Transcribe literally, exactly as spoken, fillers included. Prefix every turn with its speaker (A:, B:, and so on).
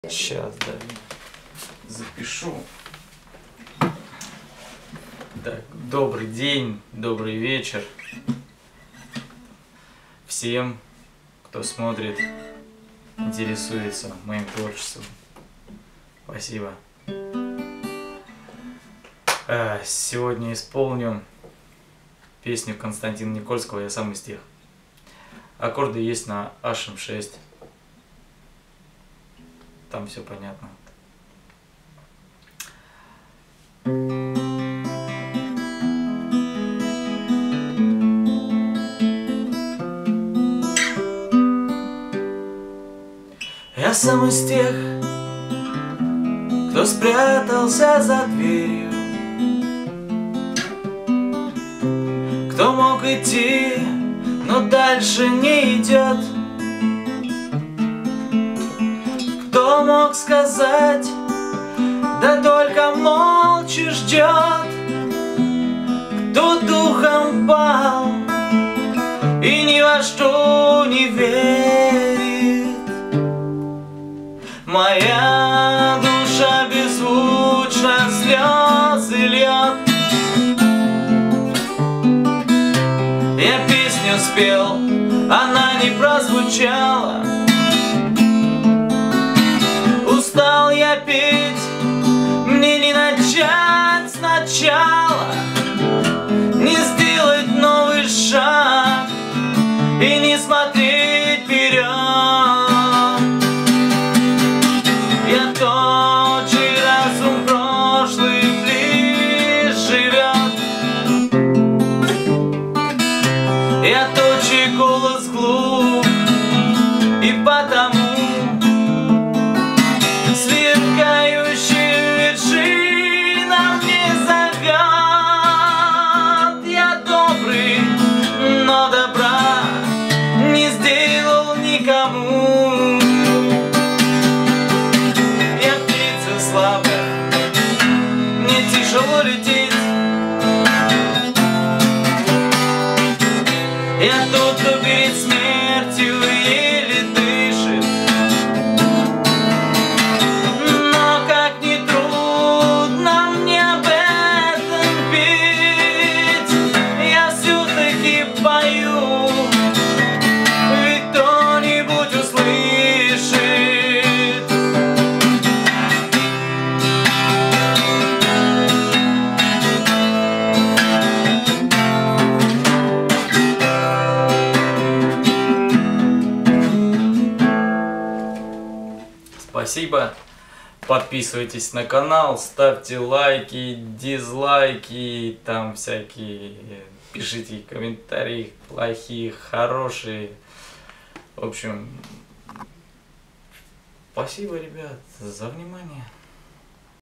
A: Сейчас, да, запишу. Так, добрый день, добрый вечер всем, кто смотрит, интересуется моим творчеством. Спасибо. Сегодня исполню песню Константина Никольского «Я сам из тех». Аккорды есть на аш эм шесть. Там все понятно. Я сам из тех, кто спрятался за дверью, кто мог идти, но дальше не идет, кто мог сказать, да только молча ждет, кто духом пал и ни во что не верит. Моя душа беззвучно слезы льет. Я песню спел, она не прозвучала. Устал я петь, мне не начать сначала, не сделать новый шаг и не смотреть вперед. Я тот же разум прошлый близ живет. Я тот же голос глух, и потому сверкающий вершинам не зовет. Я добрый, но добра не сделал никому. Я птица слабая, мне тяжело лететь. Я тот, кто перед смертью еле дышит. Но как ни трудно мне об этом петь, я все-таки пою, ведь кто-нибудь услышит. Спасибо. Подписывайтесь на канал, ставьте лайки, дизлайки, там всякие, пишите комментарии, плохие, хорошие. В общем, спасибо, ребят, за внимание.